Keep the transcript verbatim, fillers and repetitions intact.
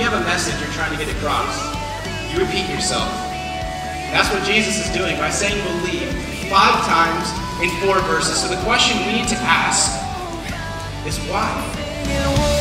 you have a message you're trying to get across, you repeat yourself. That's what Jesus is doing by saying believe five times in four verses. So the question we need to ask is why?